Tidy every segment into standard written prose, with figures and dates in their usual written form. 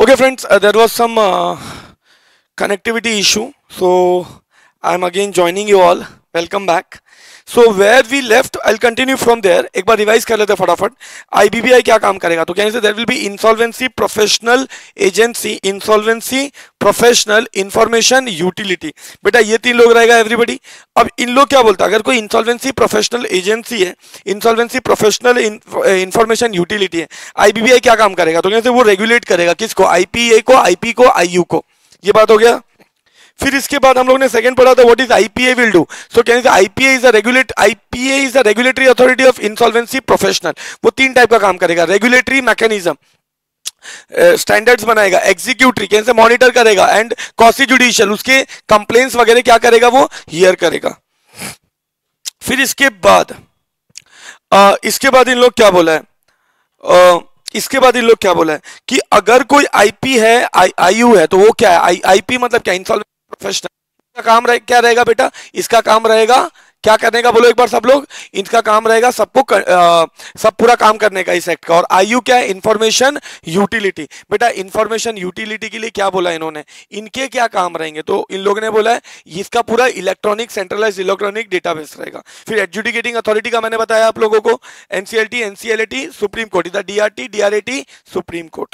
Okay, friends, there was some connectivity issue, so I'm again joining you all. Welcome back. So where we left, I'll continue from there. एक बार revise कर लेते हैं फटाफट. IBBI क्या काम करेगा? तो कहने से there will be insolvency professional agency, insolvency professional information utility. बेटा ये तीन लोग रहेगा एवरीबडी. अब इन लोग क्या बोलता है? अगर कोई इंसॉल्वेंसी प्रोफेशनल एजेंसी है, इंसॉल्वेंसी प्रोफेशनल इंफॉर्मेशन यूटिलिटी है, IBBI क्या काम करेगा? तो कहने से वो रेगुलेट करेगा किसको? IPA को, IP को, IU को. ये बात हो गया. फिर इसके बाद हम लोग ने सेकंड पढ़ा था what is IPA will do. So कहने से IPA is a regulatory authority of insolvency professional. वो तीन टाइप का काम करेगा. रेगुलेटरी मैकेनिज्म, स्टैंडर्ड्स बनाएगा. एग्जीक्यूटरी कहने से मॉनिटर करेगा. एंड क्वासी जुडिशियल, उसके कंप्लेंट्स वगैरह क्या करेगा? वो हियर करेगा. फिर इसके बाद इन लोग क्या बोला है? इसके बाद इन लोग क्या बोला है कि अगर कोई आईपी है, आईयू है, तो वो क्या है? आईपी मतलब क्या? Insolvency professional. इसका काम क्या रहेगा बेटा? इसका काम रहेगा क्या करने का? बोलो एक बार सब लोग. इनका काम रहेगा सबको सब पूरा काम करने का इस एक्ट का. और आईयू क्या है? Information utility. बेटा इंफॉर्मेशन यूटिलिटी के लिए क्या बोला इन्होंने? इनके क्या काम रहेंगे? तो इन लोगों ने बोला है इसका पूरा इलेक्ट्रॉनिक, सेंट्रलाइज्ड इलेक्ट्रॉनिक डेटाबेस रहेगा. फिर एडजुडिकेटिंग अथॉरिटी का मैंने बताया आप लोगों को. NCLT, NCLT, supreme court. इधर डीआरटी, डीआरएटी, सुप्रीम कोर्ट.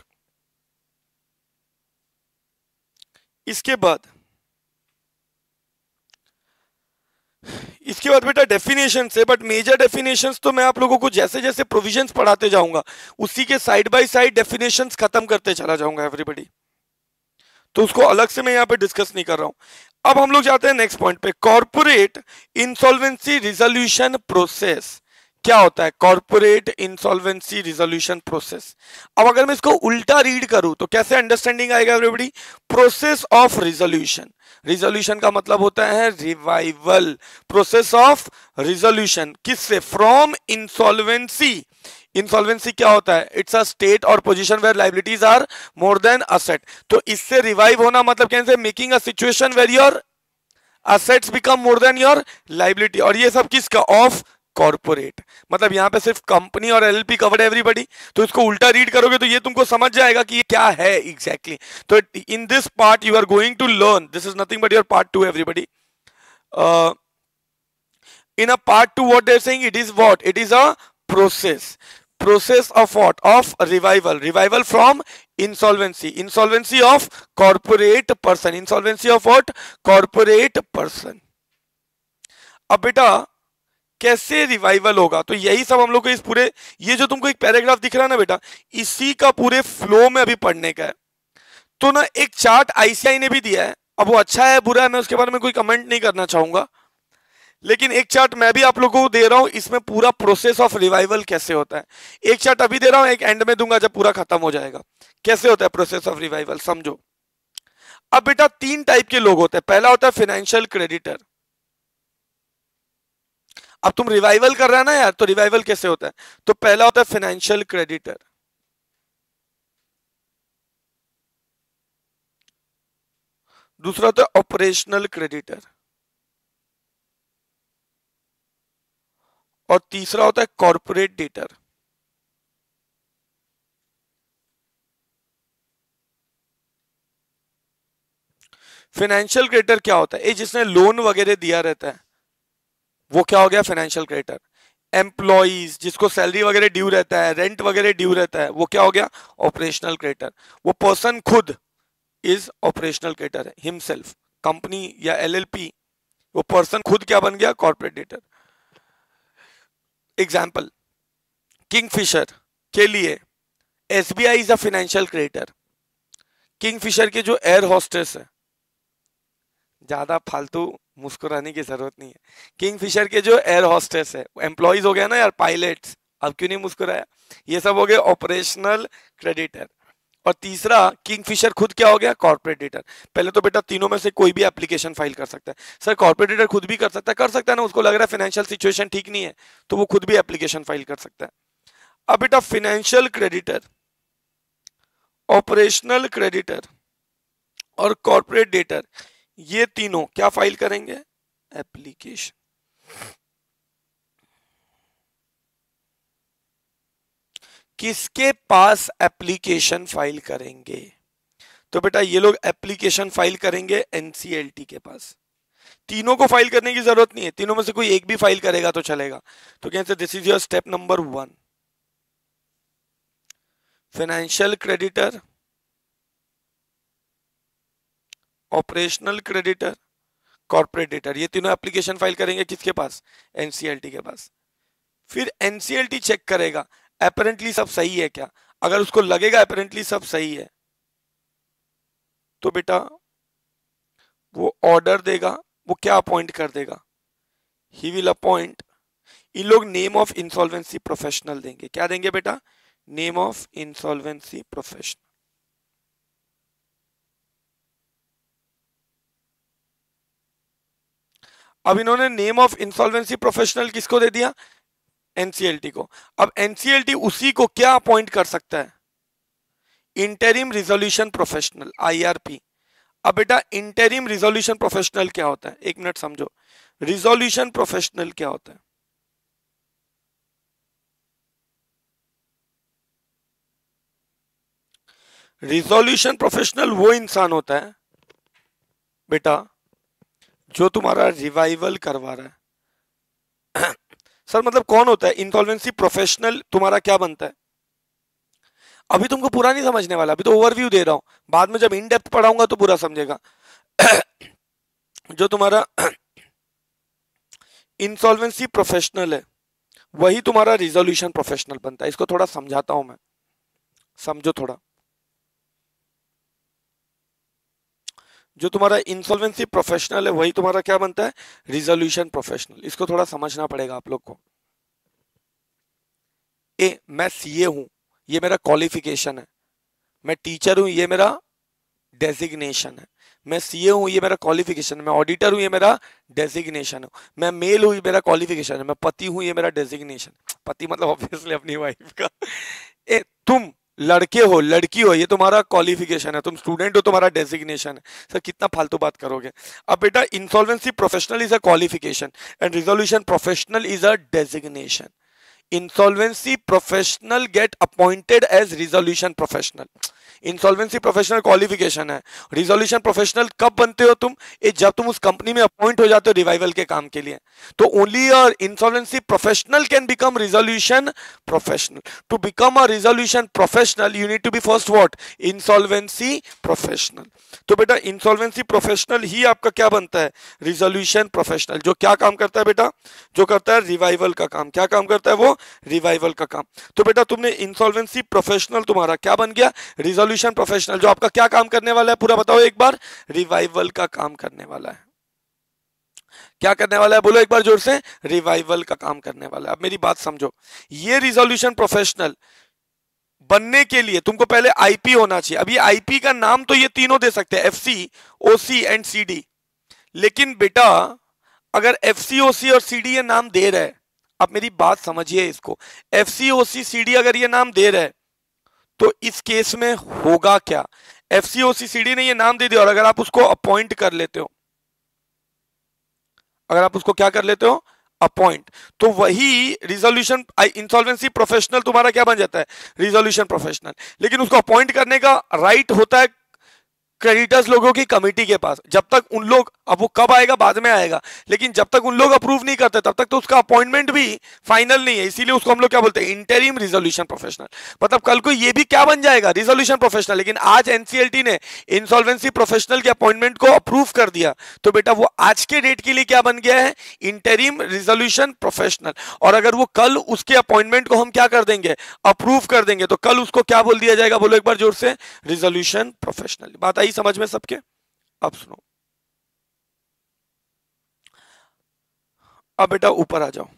इसके बाद बेटा डेफिनेशन है, बट मेजर डेफिनेशंस तो मैं आप लोगों को जैसे जैसे प्रोविजंस पढ़ाते जाऊंगा उसी के साइड बाय साइड डेफिनेशंस खत्म करते चला जाऊंगा एवरीबॉडी. तो उसको अलग से मैं यहाँ पे डिस्कस नहीं कर रहा हूं. अब हम लोग जाते हैं नेक्स्ट पॉइंट पे. Corporate insolvency resolution process. क्या होता है कॉर्पोरेट इंसॉल्वेंसी रिजोल्यूशन प्रोसेस? अब अगर मैं इसको उल्टा रीड करूं तो कैसे अंडरस्टैंडिंग आएगा everybody? Process of resolution. Resolution का मतलब होता है रिवाइवल. प्रोसेस ऑफ रिजोल्यूशन किससे? From insolvency. इंसॉल्वेंसी क्या होता है? इट्स अ स्टेट और position where liabilities are more than asset. तो इससे रिवाइव होना मतलब कैसे? Making a situation where your assets become more than your liability. और ये सब किसका? Of corporate. मतलब यहां पे सिर्फ कंपनी और एलएलपी कवर्ड है एवरीबॉडी. तो इसको उल्टा रीड करोगे तो ये तुमको समझ जाएगा कि ये क्या है एग्जैक्टली. तो in this part you are going to learn. This is nothing but your part 2 everybody. in a part 2 what they're saying, it is what? It is a process of what? Of revival from insolvency of corporate person. Insolvency of what? Corporate person. अब बेटा कैसे revival होगा? तो यही सब हम लोग को इस पूरे, ये जो तुमको एक पैराग्राफ दिख रहा है ना बेटा, इसी का पूरे फ्लो में अभी पढ़ने का है. तो ना एक चार्ट आईसीआई ने भी दिया है. अब वो अच्छा है बुरा है मैं उसके बारे में कोई कमेंट नहीं करना चाहूंगा, लेकिन एक चार्ट मैं भी आप लोगों को दे रहा हूं. इसमें पूरा प्रोसेस ऑफ रिवाइवल कैसे होता है. एक चार्ट अभी दे रहा हूं, एक एंड में दूंगा जब पूरा खत्म हो जाएगा. कैसे होता है प्रोसेस ऑफ रिवाइवल समझो. अब बेटा तीन टाइप के लोग होते हैं. पहला होता है फाइनेंशियल क्रेडिटर. अब तुम रिवाइवल कर रहा है ना यार, तो रिवाइवल कैसे होता है? तो पहला होता है फाइनेंशियल क्रेडिटर. दूसरा होता है ऑपरेशनल क्रेडिटर. और तीसरा होता है कॉर्पोरेट डेटर. फाइनेंशियल क्रेडिटर क्या होता है? ये जिसने लोन वगैरह दिया रहता है वो क्या हो गया? Financial creditor. एम्प्लॉइज जिसको सैलरी वगैरह ड्यू रहता है, रेंट वगैरह ड्यू रहता है, वो क्या हो गया? Operational creditor. वो पर्सन खुद इज ऑपरेशनल क्रेडिटर है हिमसेल्फ. कंपनी या एलएलपी, वो पर्सन खुद क्या बन गया? Corporate debtor. एग्जाम्पल, किंगफिशर के लिए SBI is a financial creditor. Kingfisher के जो एयर होस्टेस है, ज्यादा फालतू मुस्कुराने की जरूरत नहीं है. किंगफिशर के जो एयर होस्टेस है, एम्प्लॉइज हो गया ना यार, पायलट्स. अब क्यों नहीं मुस्कुराया? ये सब हो गए ऑपरेशनल क्रेडिटर. और तीसरा किंगफिशर खुद क्या हो गया? Corporate debtor. पहले तो बेटा तीनों में से कोई भी एप्लीकेशन फाइल कर सकता है. सर कॉर्पोरेट डेटर खुद भी कर सकता है ना. उसको लग रहा है फाइनेंशियल सिचुएशन ठीक नहीं है तो वो खुद भी एप्लीकेशन फाइल कर सकता है. अब बेटा फाइनेंशियल क्रेडिटर, ऑपरेशनल क्रेडिटर और कॉर्पोरेट डेटर, ये तीनों क्या फाइल करेंगे? एप्लीकेशन. किसके पास एप्लीकेशन फाइल करेंगे? तो बेटा ये लोग एप्लीकेशन फाइल करेंगे एनसीएलटी के पास। तीनों को फाइल करने की जरूरत नहीं है, तीनों में से कोई एक भी फाइल करेगा तो चलेगा। तो कैसे, this is your step number 1। Financial creditor, operational creditor, corporate debtor, ये तीनों एप्लीकेशन फाइल करेंगे किसके पास? एनसीएलटी के पास। फिर एनसीएलटी चेक करेगा अपेरेंटली सब सही है क्या। अगर उसको लगेगा अपेरेंटली सब सही है तो बेटा वो ऑर्डर देगा, वो क्या अपॉइंट कर देगा, ही विल अपॉइंट, इन लोग नेम ऑफ इंसॉल्वेंसी प्रोफेशनल देंगे। क्या देंगे बेटा? Name of insolvency professional. अब इन्होंने नेम ऑफ इंसॉल्वेंसी प्रोफेशनल किसको दे दिया? एनसीएलटी को। अब एनसीएलटी उसी को क्या अपॉइंट कर सकता है? Interim resolution professional, IRP. अब बेटा इंटरिम रिजोल्यूशन प्रोफेशनल क्या होता है? एक मिनट समझो, रिजोल्यूशन प्रोफेशनल क्या होता है? रिजोल्यूशन प्रोफेशनल वो इंसान होता है बेटा जो तुम्हारा रिवाइवल करवा रहा है। सर मतलब कौन होता है? इंसॉल्वेंसी प्रोफेशनल तुम्हारा क्या बनता है? अभी तुमको पूरा नहीं समझने वाला, अभी तो ओवरव्यू दे रहा हूं, बाद में जब इन डेप्थ पढ़ाऊंगा तो पूरा समझेगा। जो तुम्हारा इंसॉल्वेंसी प्रोफेशनल है वही तुम्हारा रिजोल्यूशन प्रोफेशनल बनता है। इसको थोड़ा समझाता हूं मैं, समझो थोड़ा। जो तुम्हारा इंसॉल्वेंसी प्रोफेशनल है वही तुम्हारा क्या बनता है? Resolution professional. इसको थोड़ा समझना पड़ेगा आप लोग को। मैं सीए हूं, ये मेरा क्वालिफिकेशन है। मैं टीचर हूं, ये मेरा डेजिग्नेशन है। मैं सीए हूं, ये मेरा क्वालिफिकेशन है। मैं ऑडिटर हूं, ये मेरा डेजिग्नेशन है। मैं मेल हूं, ये मेरा क्वालिफिकेशन है। मैं पति हूं, ये मेरा डेजिग्नेशन। पति मतलब ऑब्वियसली अपनी वाइफ का। तुम लड़के हो, लड़की हो, ये तुम्हारा क्वालिफिकेशन है। तुम स्टूडेंट हो, तुम्हारा डेजिग्नेशन है। सर कितना फालतू बात करोगे। अब बेटा insolvency professional is a qualification and resolution professional is a designation. Insolvency professional get appointed as resolution professional. Insolvency professional qualification है। रिजोल्यूशन प्रोफेशनल कब बनते हो तुम? जब तुम उस कंपनी में अपॉइंट हो जाते हो रिवाइवल के काम के लिए। तो only your insolvency professional can become resolution professional. To become a resolution professional you need to be first what? Insolvency professional. तो बेटा इंसॉल्वेंसी प्रोफेशनल ही आपका क्या बनता है? Resolution professional. जो क्या काम करता है बेटा? जो करता है रिवाइवल का काम। क्या काम करता है वो? रिवाइवल का काम। तो बेटा तुमने इंसॉल्वेंसी प्रोफेशनल तुम्हारा क्या बन गया? Resolution professional. जो आपका क्या काम करने वाला है पूरा बताओ एक बार? रिवाइवल का काम करने वाला है। क्या करने वाला है बोलो एक बार जोर से? रिवाइवल का काम करने वाला है। अब मेरी बात समझो, ये रिजोल्यूशन प्रोफेशनल बनने के लिए तुमको पहले आईपी होना चाहिए। अब ये आईपी का नाम तो ये तीनों दे सकते हैं, एफसी, ओसी एंड सीडी। लेकिन बेटा अगर एफसी, ओसी और सीडी ये नाम दे रहे हैं, अब मेरी बात समझिए इसको, एफसी, ओसी, सीडी अगर ये नाम दे रहे हैं तो इस केस में होगा क्या? एफसी, ओसी, सीडी ने ये नाम दे दिया और अगर आप उसको अपॉइंट कर लेते हो, अगर आप उसको क्या कर लेते हो? अपॉइंट, तो वही रिजोल्यूशन इंसॉल्वेंसी प्रोफेशनल तुम्हारा क्या बन जाता है? Resolution professional. लेकिन उसको अपॉइंट करने का राइट होता है क्रेडिटर्स लोगों की कमेटी के पास। जब तक उन लोग, अब वो कब आएगा बाद में आएगा, लेकिन जब तक उन लोग अप्रूव नहीं करते तब तक तो उसका अपॉइंटमेंट भी फाइनल नहीं है। इसीलिए उसको हम लोग क्या बोलते हैं? Interim resolution professional. मतलब कल को ये भी क्या बन जाएगा? Resolution professional. लेकिन आज एनसीएलटी ने इंसॉल्वेंसी प्रोफेशनल के अपॉइंटमेंट को अप्रूव कर दिया तो बेटा वो आज के डेट के लिए क्या बन गया है? Interim resolution professional. और अगर वो कल उसके अपॉइंटमेंट को हम क्या कर देंगे? अप्रूव कर देंगे, तो कल उसको क्या बोल दिया जाएगा बोलो एक बार जोर से? Resolution professional. बात आई समझ में सबके? अब सुनो, अब बेटा ऊपर आ जाओ।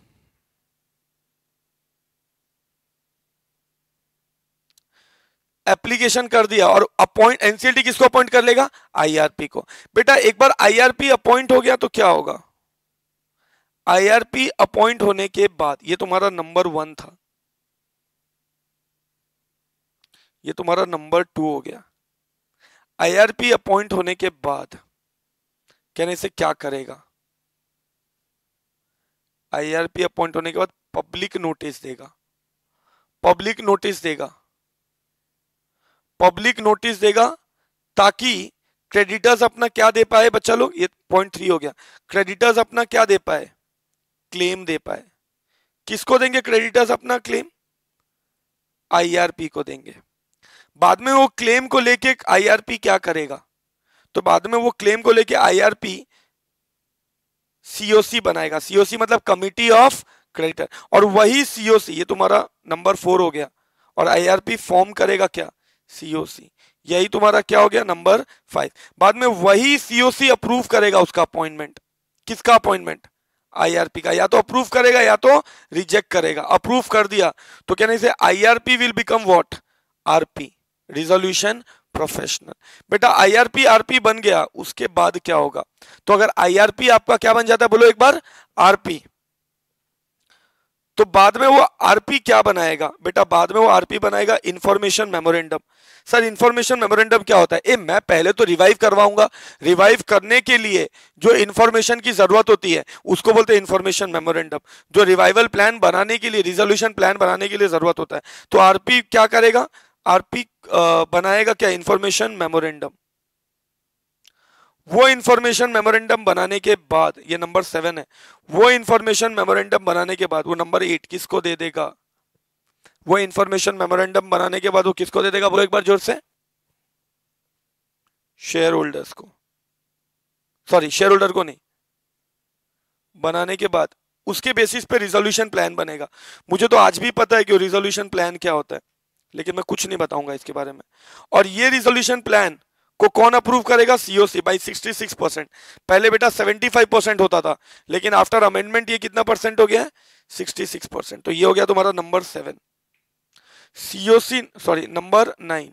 एप्लीकेशन कर दिया और अपॉइंट, एनसीएलटी किसको अपॉइंट कर लेगा? आईआरपी को। बेटा एक बार आईआरपी अपॉइंट हो गया तो क्या होगा? आईआरपी अपॉइंट होने के बाद ये तुम्हारा नंबर 1 था, ये तुम्हारा नंबर 2 हो गया। आईआरपी अपॉइंट होने के बाद कहने से क्या करेगा? आईआरपी अपॉइंट होने के बाद पब्लिक नोटिस देगा। पब्लिक नोटिस देगा, पब्लिक नोटिस देगा ताकि क्रेडिटर्स अपना क्या दे पाए बच्चा लोग, ये .3 हो गया, क्रेडिटर्स अपना क्या दे पाए, क्लेम दे पाए। किसको देंगे क्रेडिटर्स अपना क्लेम, आईआरपी को देंगे। बाद में वो क्लेम को लेके आईआरपी क्या करेगा, तो बाद में वो क्लेम को लेके आईआरपी सीओसी बनाएगा, सीओसी मतलब कमिटी ऑफ क्रेडिटर, और वही सीओसी, ये तुम्हारा नंबर 4 हो गया, और आईआरपी फॉर्म करेगा क्या, सीओसी, यही तुम्हारा क्या हो गया नंबर 5। बाद में वही सीओसी अप्रूव करेगा उसका अपॉइंटमेंट, किसका अपॉइंटमेंट, आईआरपी का, या तो अप्रूव करेगा या तो रिजेक्ट करेगा। अप्रूव कर दिया तो कहने से IRP will become what, RP, resolution professional. बेटा आईआरपी आरपी बन गया, उसके बाद क्या होगा, तो अगर आईआरपी आपका क्या बन जाता है बोलो एक बार, आरपी, तो बाद में वो आरपी क्या बनाएगा बेटा, बाद में वो आरपी बनाएगा information memorandum. Sir information memorandum क्या होता है, मैं पहले तो रिवाइव करवाऊंगा, रिवाइव करने के लिए जो इंफॉर्मेशन की जरूरत होती है उसको बोलते हैं इंफॉर्मेशन मेमोरेंडम, जो रिवाइवल प्लान बनाने के लिए, रिजोल्यूशन प्लान बनाने के लिए जरूरत होता है। तो आरपी क्या करेगा, आरपी बनाएगा क्या, इंफॉर्मेशन मेमोरेंडम। वो इंफॉर्मेशन मेमोरेंडम बनाने के बाद, ये नंबर 7 है, वो इंफॉर्मेशन मेमोरेंडम बनाने के बाद वो नंबर 8 किसको दे देगा, वो इंफॉर्मेशन मेमोरेंडम बनाने के बाद वो किसको दे देगा बोलो एक बार जोर से, शेयर होल्डर्स को, सॉरी शेयर होल्डर को नहीं, बनाने के बाद उसके बेसिस पे रिजोल्यूशन प्लान बनेगा। मुझे तो आज भी पता है कि रिजोल्यूशन प्लान क्या होता है, लेकिन मैं कुछ नहीं बताऊंगा इसके बारे में। और ये रिजोल्यूशन प्लान को कौन अप्रूव करेगा, सीओसी बाई 66%। पहले बेटा 75% होता था, लेकिन आफ्टर अमेंडमेंट ये कितना परसेंट हो गया है, 66%। तो ये हो गया तुम्हारा नंबर 7। सीओसी सॉरी नंबर 9,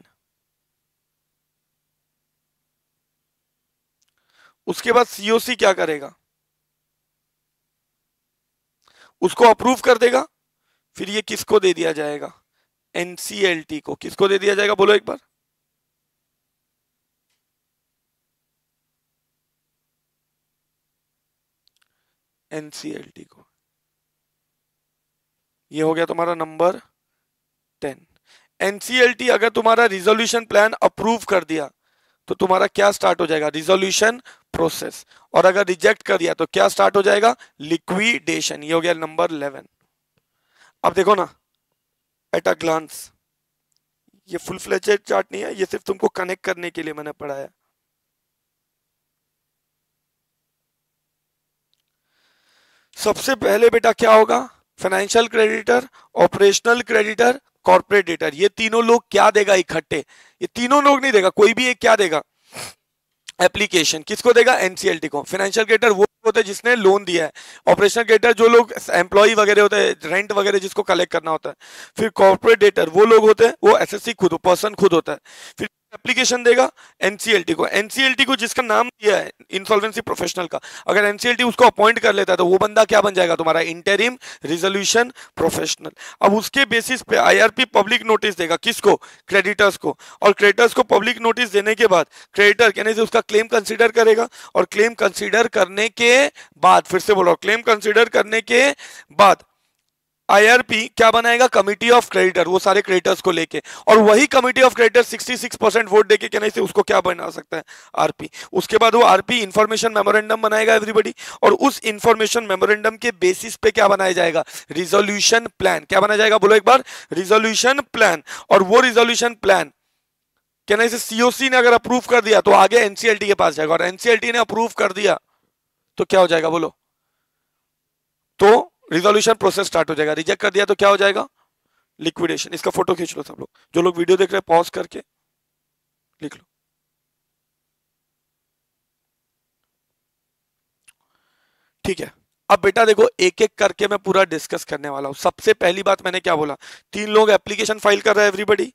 उसके बाद सीओसी क्या करेगा, उसको अप्रूव कर देगा, फिर ये किसको दे दिया जाएगा, एनसीएलटी को। किसको दे दिया जाएगा बोलो एक बार, एनसीएलटी को। ये हो गया तुम्हारा नंबर 10। एनसीएलटी अगर तुम्हारा रिजोल्यूशन प्लान अप्रूव कर दिया तो तुम्हारा क्या स्टार्ट हो जाएगा, रिजोल्यूशन प्रोसेस, और अगर रिजेक्ट कर दिया तो क्या स्टार्ट हो जाएगा, लिक्विडेशन। ये हो गया नंबर 11। अब देखो ना एट अ ग्लांस, ये फुल फ्लेजेड चार्ट नहीं है, ये सिर्फ तुमको कनेक्ट करने के लिए मैंने पढ़ाया। सबसे पहले बेटा क्या होगा, financial creditor, operational creditor, corporate debtor, ये तीनों लोग क्या देगा इकट्ठे, ये तीनों लोग नहीं देगा, कोई भी एक क्या देगा, एप्लीकेशन। किसको देगा, एनसीएलटी को। फाइनेंशियल क्रेडिटर वो होता है जिसने लोन दिया है, ऑपरेशनल क्रेडिटर जो लोग एम्प्लॉय वगैरह होते हैं, रेंट वगैरह जिसको कलेक्ट करना होता है, फिर कॉर्पोरेट डेटर वो लोग होते हैं, वो एसएससी खुद पर्सन खुद होता है, फिर एप्लीकेशन देगा एनसीएलटी को। एनसीएलटी को जिसका नाम दिया है इंसॉल्वेंसी प्रोफेशनल का, अगर एनसीएलटी उसको अपॉइंट कर लेता है तो वो बंदा क्या बन जाएगा तुम्हारा, इंटरिम रिजोल्यूशन प्रोफेशनल। अब उसके बेसिस पे आईआरपी पब्लिक नोटिस देगा, किसको, क्रेडिटर्स को, और क्रेडिटर्स को पब्लिक नोटिस देने के बाद क्रेडिटर कहने से उसका क्लेम कंसीडर करेगा, और क्लेम कंसीडर करने के बाद, फिर से बोलो, क्लेम कंसीडर करने के बाद आईआरपी क्या बनाएगा, कमिटी ऑफ क्रेडिटर, वो सारे क्रेडिटर्स को लेके, और वही कमिटी ऑफ क्रेडिटर 66% वोट देके कहने से उसको क्या बना सकता है, आरपी। उसके बाद वो आरपी इंफॉर्मेशन मेमोरेंडम बनाएगा एवरीबॉडी, और उस इंफॉर्मेशन मेमोरेंडम के बेसिस पे क्या बनाया जाएगा, रिजोल्यूशन प्लान। क्या बनाया जाएगा बोलो एक बार, रिजोल्यूशन प्लान। और वो रिजोल्यूशन प्लान कहने से सीओसी ने अगर अप्रूव कर दिया तो आगे एनसीएलटी के पास जाएगा, और एनसीएलटी ने अप्रूव कर दिया तो क्या हो जाएगा बोलो, तो रिजोल्यूशन प्रोसेस स्टार्ट हो जाएगा। रिजेक्ट कर दिया तो क्या हो जाएगा, लिक्विडेशन। इसका फोटो खींच लो सब लोग, जो लोग वीडियो देख रहे हैं पॉज करके लिख लो। ठीक है, अब बेटा देखो एक एक करके मैं पूरा डिस्कस करने वाला हूं। सबसे पहली बात मैंने क्या बोला, 3 लोग एप्लीकेशन फाइल कर रहे हैं एवरीबॉडी,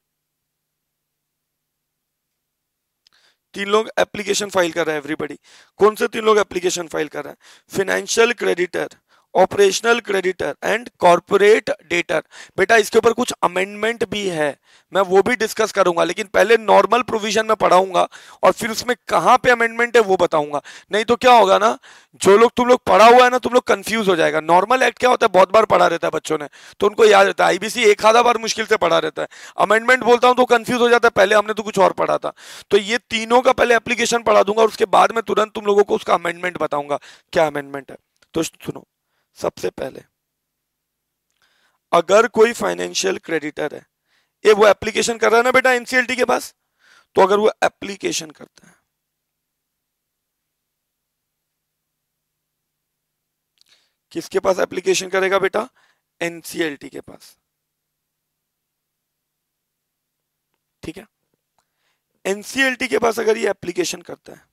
3 लोग एप्लीकेशन फाइल कर रहे हैं एवरीबॉडी। कौन से 3 लोग एप्लीकेशन फाइल कर रहे हैं, financial creditor, operational creditor and corporate debtor. बेटा इसके ऊपर कुछ अमेंडमेंट भी है, मैं वो भी डिस्कस करूंगा, लेकिन पहले नॉर्मल प्रोविजन में पढ़ाऊंगा और फिर उसमें कहां पे अमेंडमेंट है वो बताऊंगा। नहीं तो क्या होगा ना, जो लोग तुम लोग पढ़ा हुआ है ना, तुम लोग कंफ्यूज हो जाएगा। नॉर्मल एक्ट क्या होता है, बहुत बार पढ़ा रहता है बच्चों ने, तो उनको याद रहता है। आईबीसी एक आधा बार मुश्किल से पढ़ा रहता है। अमेंडमेंट बोलता हूं तो कंफ्यूज हो जाता है, पहले हमने तो कुछ और पढ़ा था। तो ये तीनों का पहले एप्लीकेशन पढ़ा दूंगा और उसके बाद में तुरंत तुम लोगों को उसका अमेंडमेंट बताऊंगा क्या अमेंडमेंट है। तो सुनो, सबसे पहले अगर कोई फाइनेंशियल क्रेडिटर है, ये वो एप्लीकेशन कर रहा है ना बेटा एनसीएलटी के पास, तो अगर वो एप्लीकेशन करता है, किसके पास एप्लीकेशन करेगा बेटा, एनसीएलटी के पास, ठीक है। एनसीएलटी के पास अगर ये एप्लीकेशन करता है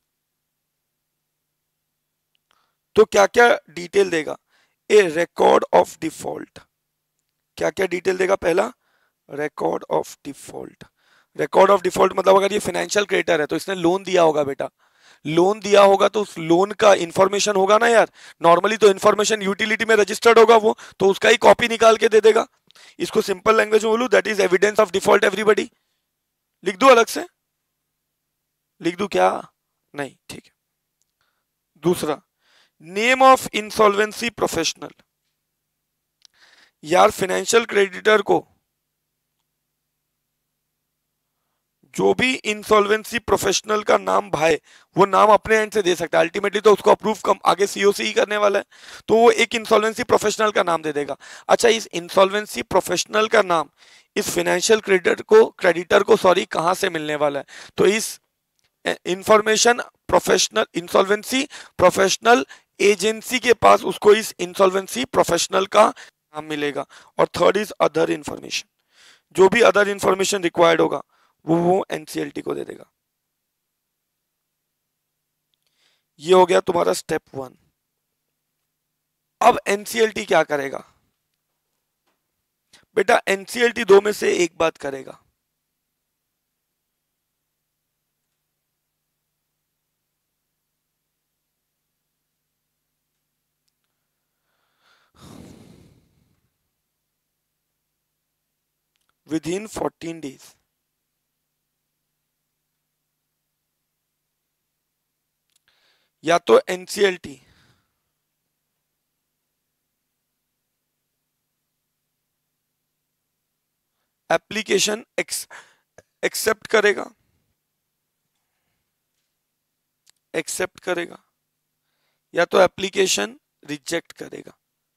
तो क्या क्या डिटेल देगा, ए रिकॉर्ड ऑफ डिफॉल्ट। क्या क्या डिटेल देगा, पहला record of default. Record of default मतलब अगर ये फाइनेंशियल क्रेडिटर है तो इसने लोन दिया होगा बेटा, लोन दिया होगा तो उस लोन का इंफॉर्मेशन होगा ना यार, नॉर्मली तो इंफॉर्मेशन यूटिलिटी में रजिस्टर्ड होगा वो, तो उसका ही कॉपी निकाल के दे देगा। इसको सिंपल लैंग्वेज में बोलूं, that is evidence of default everybody. लिख दूं अलग से, लिख दूं क्या, नहीं, ठीक है। दूसरा, नेम ऑफ इंसॉल्वेंसी प्रोफेशनल। यार फाइनेंशियल क्रेडिटर को जो भी इंसॉल्वेंसी प्रोफेशनल का नाम भाई, वो नाम अपने एंड से दे सकता है, अल्टीमेटली तो उसको अप्रूव कम आगे सीओसी ही करने वाला है, तो वो एक इंसॉल्वेंसी प्रोफेशनल का नाम दे देगा। अच्छा, इस इंसॉल्वेंसी प्रोफेशनल का नाम इस फाइनेंशियल क्रेडिटर को सॉरी कहां से मिलने वाला है, तो इस information professional insolvency professional agency के पास उसको इस इंसॉल्वेंसी प्रोफेशनल का नाम मिलेगा। और थर्ड इज अदर इंफॉर्मेशन, जो भी अदर इंफॉर्मेशन रिक्वायर्ड होगा वो एनसीएलटी को दे देगा। ये हो गया तुम्हारा स्टेप 1। अब एनसीएलटी क्या करेगा बेटा, एनसीएलटी दो में से एक बात करेगा। विद इन 14 डेज या तो एनसीएलटी एप्लीकेशन एक्सेप्ट करेगा, या तो एप्लीकेशन रिजेक्ट करेगा।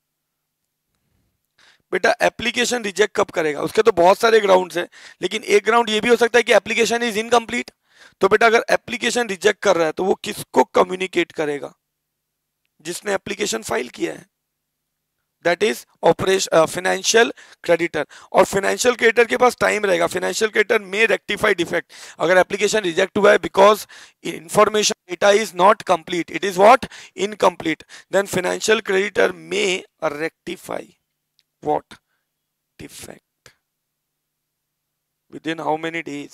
बेटा एप्लीकेशन रिजेक्ट कब करेगा, उसके तो बहुत सारे ग्राउंड्स हैं, लेकिन एक ग्राउंड ये भी हो सकता है कि एप्लीकेशन इज इनकम्प्लीट। तो बेटा अगर एप्लीकेशन रिजेक्ट कर रहा है तो वो किसको कम्युनिकेट करेगा, जिसने एप्लीकेशन फाइल किया है, that is operation financial creditor. और फाइनेंशियल क्रेडिटर के पास टाइम रहेगा, फाइनेंशियल क्रेडिटर में रेक्टिफाई डिफेक्ट। अगर एप्लीकेशन रिजेक्ट हुआ है because information data is not complete, it is what, incomplete, then financial creditor में rectify what defect within how many days,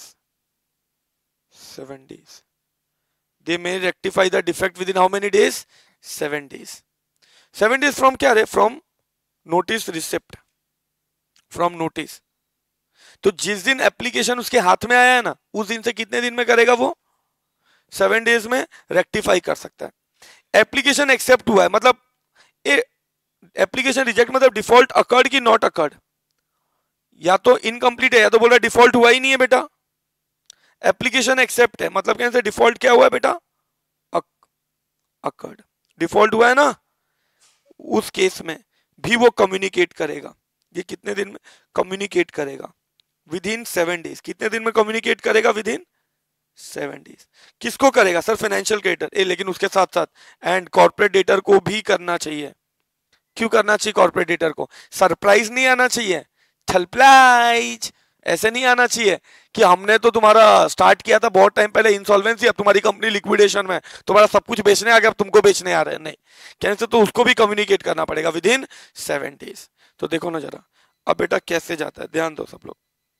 7 days. They may rectify the defect within how many days, 7 days. 7 days from क्या है, from notice receipt, from notice। तो जिस दिन application उसके हाथ में आया है ना, उस दिन से कितने दिन में करेगा वो, 7 डेज में रेक्टिफाई कर सकता है। एप्लीकेशन एक्सेप्ट हुआ है मतलब एप्लीकेशन रिजेक्ट मतलब डिफॉल्ट अकर्ड की नॉट अकर्ड, या तो इनकम्प्लीट है या तो बोल रहा है डिफॉल्ट हुआ ही नहीं है बेटा। एप्लीकेशन एक्सेप्ट है मतलब कहने से डिफॉल्ट क्या हुआ है बेटा, अकर्ड। डिफॉल्ट हुआ है ना, उस केस में भी वो कम्युनिकेट करेगा। ये कितने दिन में कम्युनिकेट करेगा, विद इन 7 डेज। कितने दिन में कम्युनिकेट करेगा, विद इन 7 डेज। किसको करेगा सर, फाइनेंशियल क्रेडिटर, लेकिन उसके साथ साथ एंड कॉर्पोरेट डेटर को भी करना चाहिए। क्यों करना चाहिए कॉर्पोरेट डेटर को, सरप्राइज नहीं आना चाहिए, सरप्राइज ऐसे नहीं आना चाहिए कि हमने तो तुम्हारा स्टार्ट किया था बहुत टाइम पहले इंसॉल्वेंसी, अब तुम्हारी कंपनी लिक्विडेशन में, तुम्हारा सब कुछ बेचने आ गया, अब तुमको बेचने आ रहे हैं, नहीं। कहने से तो उसको भी कम्युनिकेट करना पड़ेगा विद इन 7 डेज। तो देखो ना जरा, अब बेटा कैसे जाता है, ध्यान दो सब लोग,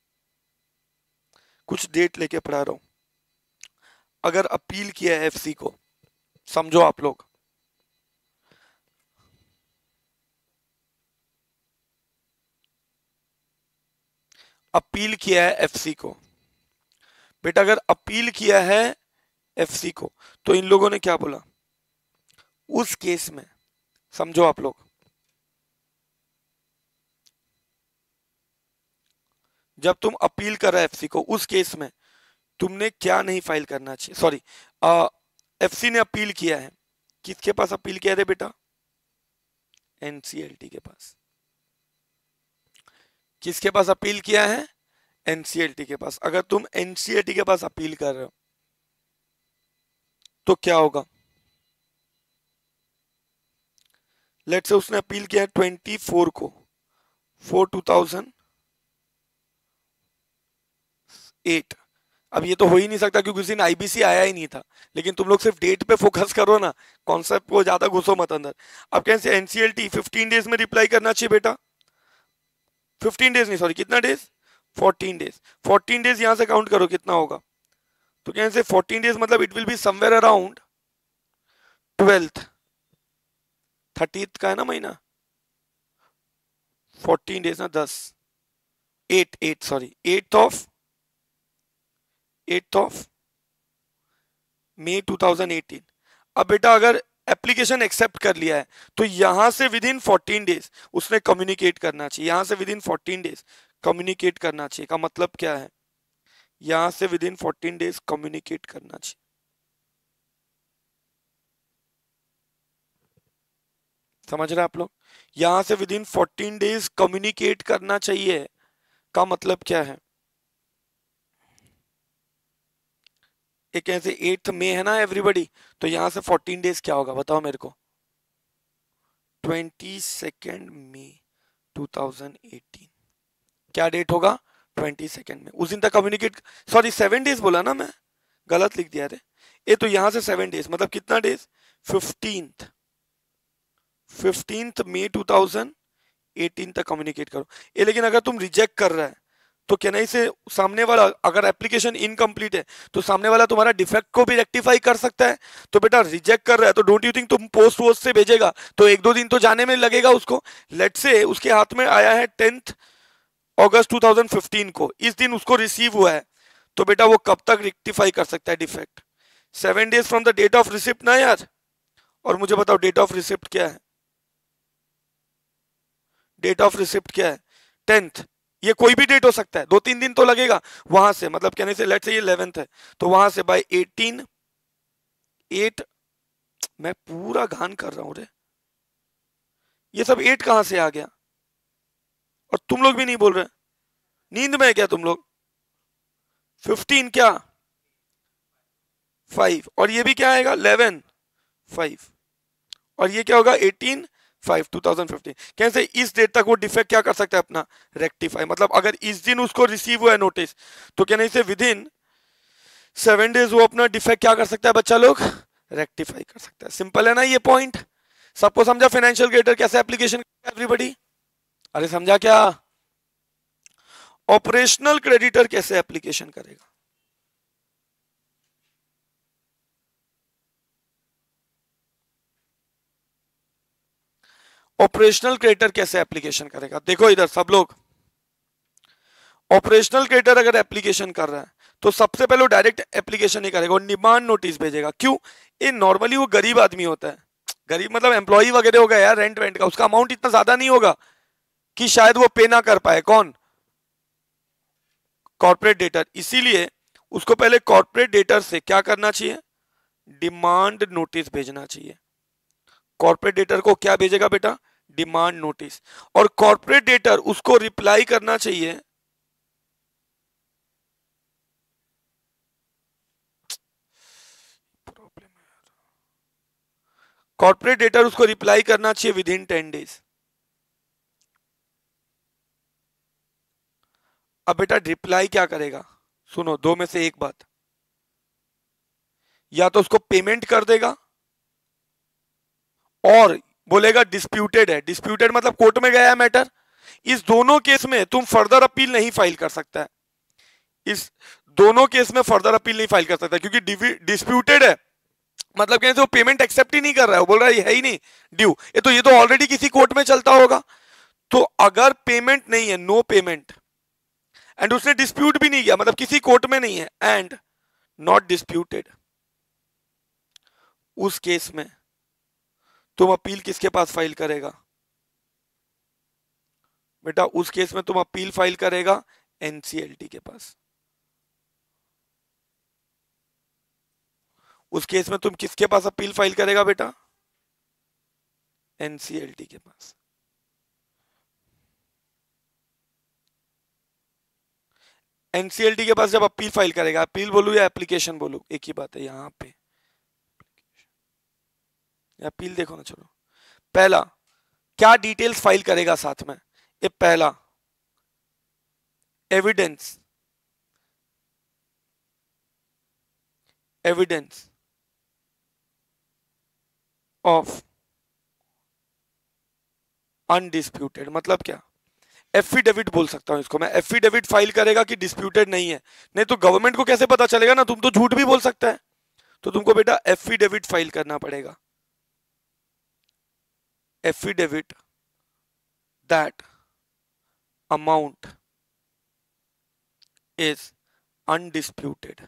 कुछ डेट लेके पढ़ा रहा हूं। अगर अपील किया है एफसी को, समझो आप लोग, अपील किया है एफसी को, बेटा अगर अपील किया है एफसी को तो इन लोगों ने क्या बोला उस केस में, समझो आप लोग, जब तुम अपील कर रहे हो एफसी को उस केस में तुमने क्या नहीं फाइल करना चाहिए, सॉरी एफसी ने अपील किया है, किसके पास अपील किया है बेटा, एनसीएलटी के पास, किसके पास अपील किया है, एनसीएलटी के पास। अगर तुम एनसीएलटी के पास अपील कर रहे हो तो क्या होगा, लेट्स से उसने अपील किया है 24 को 4/2008, अब ये तो हो ही नहीं सकता क्योंकि उस दिन आईबीसी आया ही नहीं था, लेकिन तुम लोग सिर्फ डेट पे फोकस करो ना, कॉन्सेप्ट को ज्यादा घुसो मत अंदर। अब कैसे एनसीएलटी 15 डेज में रिप्लाई करना चाहिए बेटा, 15 डेज नहीं सॉरी कितना डेज, 14 डेज, 14 डेज यहां से काउंट करो कितना होगा, तो कैसे 14 डेज मतलब it will be somewhere around 12th 30th का है ना महीना, 14 डेज ना 10 8 सॉरी 8th ऑफ मई 2018। अब बेटा अगर एप्लीकेशन एक्सेप्ट कर लिया है तो यहां से विद इन 14 डेज उसने कम्युनिकेट करना चाहिए, यहां से विद इन 14 डेज कम्युनिकेट करना चाहिए का मतलब क्या है, यहां से विद इन 14 डेज कम्युनिकेट करना चाहिए, समझ रहे आप लोग, यहां से विद इन 14 डेज कम्युनिकेट करना चाहिए का मतलब क्या है, एक ऐसे 8th मई है ना एवरीबॉडी, तो यहां से 14 डेज क्या होगा बताओ मेरे को, 22 मई 2018 क्या डेट होगा, 22 में, उस दिन तक कम्युनिकेट, सॉरी 7 डेज बोला ना मैं, गलत लिख दिया रे, ये तो यहां से 7 डेज मतलब कितना डेज, 15th मई 2018 तक कम्युनिकेट करो ये। लेकिन अगर तुम रिजेक्ट कर रहा है तो क्या नहीं से सामने वाला, अगर एप्लीकेशन इनकम्प्लीट है तो सामने वाला तुम्हारा डिफेक्ट को भी रेक्टिफाई कर सकता है, तो बेटा रिजेक्ट कर रहा है तो डोंट यू थिंक तुम पोस्ट वोस्ट से भेजेगा तो 1-2 दिन तो जाने में लगेगा उसको, लेट से उसके हाथ में आया है 10th अगस्त 2015 को, इस दिन उसको रिसीव हुआ है, तो बेटा वो कब तक रेक्टिफाई कर सकता है defect, 7 days from the date of receipt ना यार। और मुझे बताओ डेट ऑफ रिसिप्ट क्या है, डेट ऑफ रिसिप्ट क्या है, 10th, ये कोई भी डेट हो सकता है, 2-3 दिन तो लगेगा वहां से, मतलब कहने से लेट से ये 11th है तो वहां से बाय 18/8, मैं पूरा घान कर रहा हूं रे, ये सब 8 कहां से आ गया, और तुम लोग भी नहीं बोल रहे, नींद में है क्या तुम लोग, 15 क्या 5, और ये भी क्या आएगा 11/5, और ये क्या होगा 18/5/2015, कैसे इस डेट तक वो डिफेक्ट क्या कर सकता है अपना रेक्टिफाई, मतलब अगर इस दिन उसको रिसीव हुआ है नोटिस तो क्या नहीं से विद इन 7 डेज वो अपना डिफेक्ट क्या कर सकता है बच्चा लोग, रेक्टिफाई कर सकता है। सिंपल है ना ये पॉइंट, सबको समझा फाइनेंशियल क्रेडिटर कैसे एप्लीकेशन, एवरीबॉडी, अरे समझा क्या, ऑपरेशनल क्रेडिटर कैसे एप्लीकेशन करेगा, ऑपरेशनल क्रेडिटर कैसे एप्लीकेशन करेगा, देखो इधर सब लोग, ऑपरेशनल क्रेडिटर अगर एप्लीकेशन कर रहा है तो सबसे पहले वो डायरेक्ट एप्लीकेशन नहीं करेगा, वो डिमांड नोटिस भेजेगा, क्यों, ये नॉर्मली वो गरीब आदमी होता है, गरीब मतलब एम्प्लॉय वगैरह होगा यार, रेंट वेंट का, उसका अमाउंट इतना ज्यादा नहीं होगा कि शायद वो पे ना कर पाए, कौन, कॉर्पोरेट डेटर, इसीलिए उसको पहले कॉर्पोरेट डेटर से क्या करना चाहिए, डिमांड नोटिस भेजना चाहिए, कॉर्पोरेट डेटर को क्या भेजेगा बेटा, डिमांड नोटिस, और कॉर्पोरेट डेटर उसको रिप्लाई करना चाहिए, कॉर्पोरेट डेटर उसको रिप्लाई करना चाहिए विद इन 10 डेज। अब बेटा रिप्लाई क्या करेगा, सुनो दो में से एक बात, या तो उसको पेमेंट कर देगा और बोलेगा डिस्प्यूटेड है, डिस्प्यूटेड मतलब कोर्ट में गया है मैटर, इस दोनों केस में तुम फर्दर अपील नहीं फाइल कर सकता है, इस दोनों केस में फर्दर अपील नहीं फाइल कर सकता क्योंकि डिस्प्यूटेड है, मतलब कहने से वो पेमेंट एक्सेप्ट ही नहीं कर रहा है, वो बोल रहा है ये है ही नहीं ड्यू, ये तो ऑलरेडी किसी कोर्ट में चलता होगा, तो अगर पेमेंट नहीं है, नो पेमेंट, एंड उसने डिस्प्यूट भी नहीं किया, मतलब किसी कोर्ट में नहीं है, एंड नॉट डिस्प्यूटेड, उस केस में तुम अपील किसके पास फाइल करेगा बेटा? उस केस में तुम अपील फाइल करेगा एनसीएलटी के पास। उस केस में तुम किसके पास अपील फाइल करेगा बेटा? एनसीएलटी के पास। एनसीएलटी के पास जब अपील फाइल करेगा, अपील बोलू या एप्लीकेशन बोलू, एक ही बात है यहां पे। अपील देखो ना, चलो पहला क्या डिटेल्स फाइल करेगा साथ में? ये पहला एविडेंस, एविडेंस ऑफ अनडिस्प्यूटेड, मतलब क्या? एफिडेविट बोल सकता हूं इसको मैं। एफिडेविट फाइल करेगा कि डिस्प्यूटेड नहीं है, नहीं तो गवर्नमेंट को कैसे पता चलेगा ना, तुम तो झूठ भी बोल सकता है। तो तुमको बेटा एफिडेविट फाइल करना पड़ेगा, affidavit that amount is undisputed,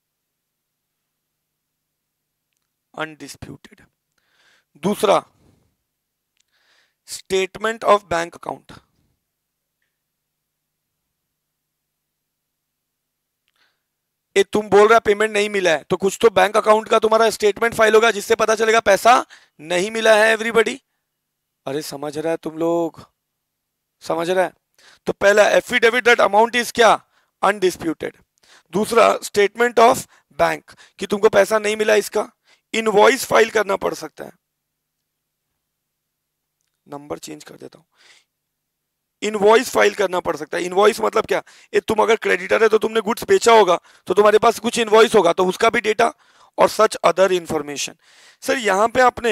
undisputed. दूसरा स्टेटमेंट ऑफ बैंक अकाउंट, ये तुम बोल रहा पेमेंट नहीं मिला है तो कुछ तो बैंक अकाउंट का तुम्हारा स्टेटमेंट फाइल होगा जिससे पता चलेगा पैसा नहीं मिला है। एवरीबॉडी अरे समझ रहा है तुम लोग? समझ रहा है? तो पहला एफिडेविट दैट अमाउंट इज क्या? अनडिस्प्यूटेड। दूसरा स्टेटमेंट ऑफ बैंक कि तुमको पैसा नहीं मिला, इसका इनवॉइस फाइल करना पड़ सकता है। नंबर चेंज कर देता हूं, इनवॉइस फाइल करना पड़ सकता है। इनवॉइस मतलब क्या? ये तुम अगर क्रेडिटर है तो तुमने गुड्स बेचा होगा तो तुम्हारे पास कुछ इनवॉइस होगा तो उसका भी डेटा और सच अदर इंफॉर्मेशन। सर यहां पे आपने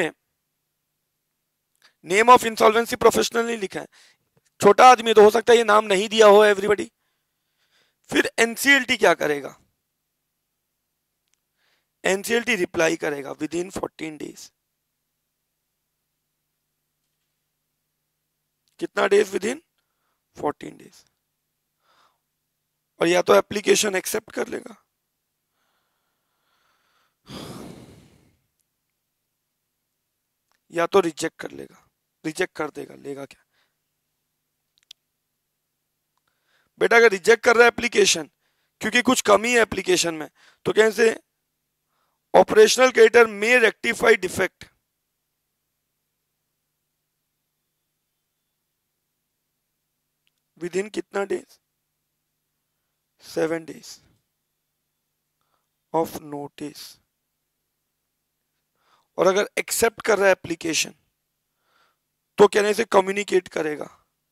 नेम ऑफ इंसॉल्वेंसी प्रोफेशनल नहीं लिखा है, छोटा आदमी तो हो सकता है ये नाम नहीं दिया हो एवरीबॉडी। फिर एनसीएलटी क्या करेगा? एनसीएलटी रिप्लाई करेगा विद इन 14 डेज। कितना डेज? Within 14 days. और या तो एप्लीकेशन एक्सेप्ट कर लेगा या तो रिजेक्ट कर लेगा। रिजेक्ट कर देगा, लेगा क्या बेटा? अगर रिजेक्ट कर रहा है एप्लीकेशन क्योंकि कुछ कमी है एप्लीकेशन में, तो कैसे? ऑपरेशनल क्रेडिटर में रेक्टिफाई डिफेक्ट विद इन कितना डेज? 7 days of notice. और अगर एक्सेप्ट कर रहा है एप्लीकेशन तो कहने से कम्युनिकेट करेगा।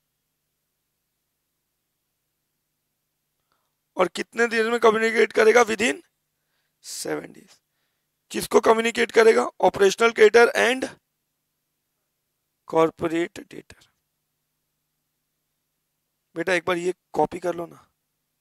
और कितने दिन में कम्युनिकेट करेगा? Within 7 days. किसको कम्युनिकेट करेगा? Operational creditor and corporate debtor. बेटा एक बार ये कॉपी कर लो ना।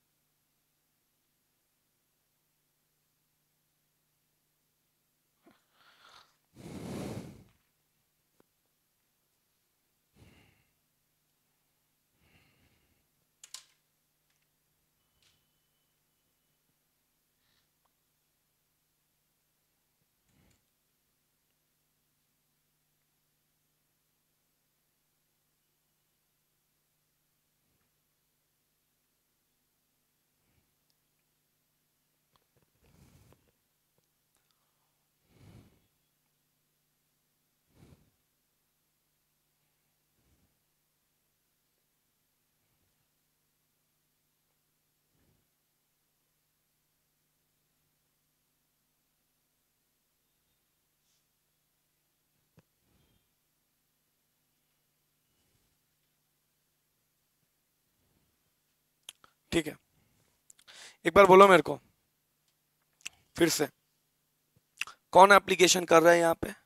ठीक है, एक बार बोलो मेरे को फिर से, कौन एप्लीकेशन कर रहा है यहाँ पे?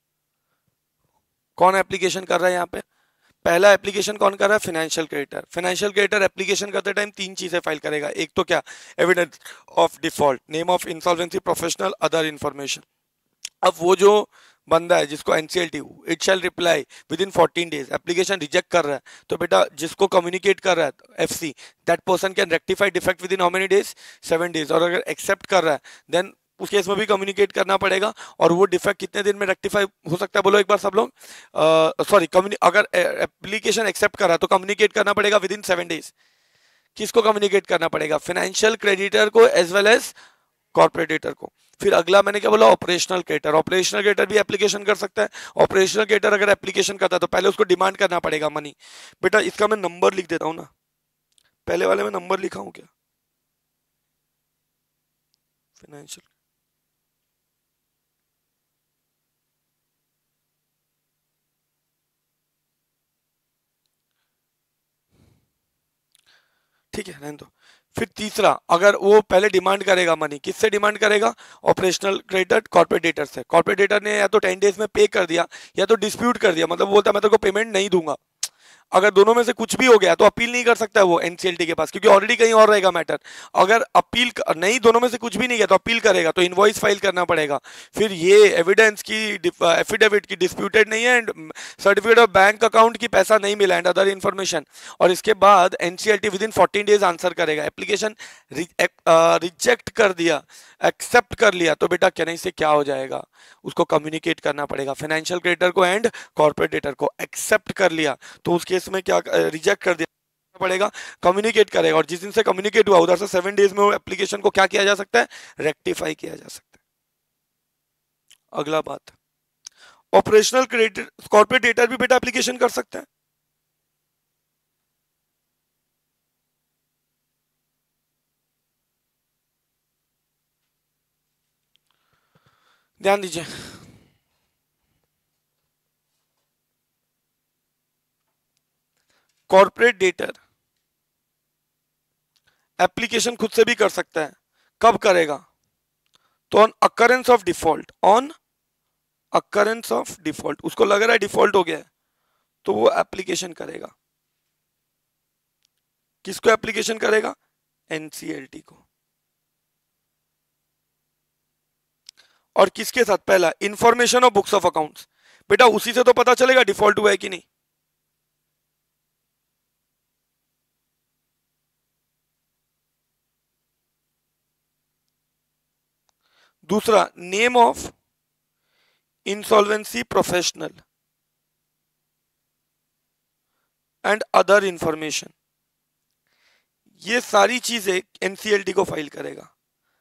कौन एप्लीकेशन कर रहा है यहाँ पे? पहला एप्लीकेशन कौन कर रहा है? Financial creditor. Financial creditor application करते टाइम 3 चीजें फाइल करेगा। एक तो क्या? Evidence of default, name of insolvency professional, other information. अब वो जो बंदा है जिसको NCLT, it shall reply within 14 days, application reject कर रहा है तो बेटा जिसको कम्युनिकेट कर रहा है FC, that person can rectify defect within how many days, 7 days. और अगर एक्सेप्ट कर रहा है देन उस केस में भी कम्युनिकेट करना पड़ेगा, और वो डिफेक्ट कितने दिन में रेक्टिफाई हो सकता है बोलो एक बार सब लोग, सॉरी अगर एप्लीकेशन एक्सेप्ट कर रहा है तो कम्युनिकेट करना पड़ेगा विद इन 7 डेज। किसको कम्युनिकेट करना पड़ेगा? फाइनेंशियल क्रेडिटर को एज वेल एज कॉर्पोरेटर को। फिर अगला मैंने क्या बोला? Operational creditor. ऑपरेशनल क्रेडिटर भी एप्लीकेशन कर सकता है। ऑपरेशनल क्रेडिटर अगर एप्लीकेशन करता है तो पहले उसको डिमांड करना पड़ेगा मनी। बेटा इसका मैं नंबर लिख देता हूं ना, पहले वाले में नंबर लिखा हूं क्या? फाइनेंशियल, ठीक है रहने दो। फिर तीसरा, अगर वो पहले डिमांड करेगा मनी, किससे डिमांड करेगा? ऑपरेशनल क्रेडिटर कॉर्पोरेटर से। कॉर्पोरेटर ने या तो 10 डेज में पे कर दिया या तो डिस्प्यूट कर दिया, मतलब बोलता मैं तेरे को पेमेंट नहीं दूंगा। अगर दोनों में से कुछ भी हो गया तो अपील नहीं कर सकता है वो एनसीएलटी के पास, क्योंकि ऑलरेडी कहीं और रहेगा मैटर। अगर अपील नहीं, दोनों में से कुछ भी नहीं गया तो अपील करेगा तो इनवॉइस फाइल करना पड़ेगा। फिर ये एविडेंस की एफिडेविट की डिस्प्यूटेड नहीं है, and certificate of bank account की पैसा नहीं मिला, एंड अदर इन्फॉर्मेशन। और इसके बाद NCLT within 14 days answer करेगा। एप्लीकेशन रिजेक्ट कर दिया, एक्सेप्ट कर लिया तो बेटा क्या नहीं से क्या हो जाएगा? उसको कम्युनिकेट करना पड़ेगा फाइनेंशियल क्रेडिटर को एंड कॉर्पोरेटर को। एक्सेप्ट कर लिया तो उस केस में क्या, रिजेक्ट कर दिया पड़ेगा, कम्युनिकेट करेगा, और जिस दिन से कम्युनिकेट हुआ उधर से 7 डेज में वो एप्लीकेशन को क्या किया जा सकता है? रेक्टिफाई किया जा सकता है। अगला बात, ऑपरेशनल क्रेडिट कॉर्पोरेटर भी बेटा एप्लीकेशन कर सकता है। ध्यान दीजिए, कॉर्पोरेट डेटर एप्लीकेशन खुद से भी कर सकता है। कब करेगा? तो on occurrence of default, on occurrence of default, उसको लग रहा है डिफॉल्ट हो गया है तो वो एप्लीकेशन करेगा। किसको एप्लीकेशन करेगा? एनसीएलटी को। और किसके साथ? पहला, information of books of accounts. बेटा उसी से तो पता चलेगा डिफॉल्ट हुआ है कि नहीं। दूसरा, name of insolvency professional and other information, ये सारी चीजें एनसीएलटी को फाइल करेगा।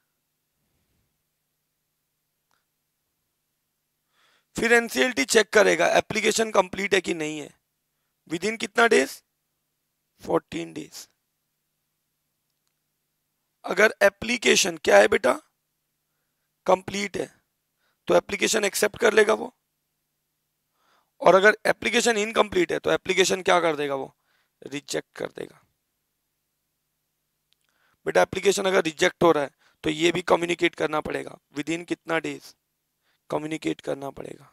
फिर एनसीएलटी चेक करेगा एप्लीकेशन कंप्लीट है कि नहीं है, विद इन कितना डेज? 14 डेज। अगर एप्लीकेशन क्या है बेटा? कंप्लीट है तो एप्लीकेशन एक्सेप्ट कर लेगा वो, और अगर एप्लीकेशन इनकम्प्लीट है तो एप्लीकेशन क्या कर देगा वो? रिजेक्ट कर देगा। बेटा एप्लीकेशन अगर रिजेक्ट हो रहा है तो ये भी कम्युनिकेट करना पड़ेगा, विद इन कितना डेज कम्युनिकेट करना पड़ेगा?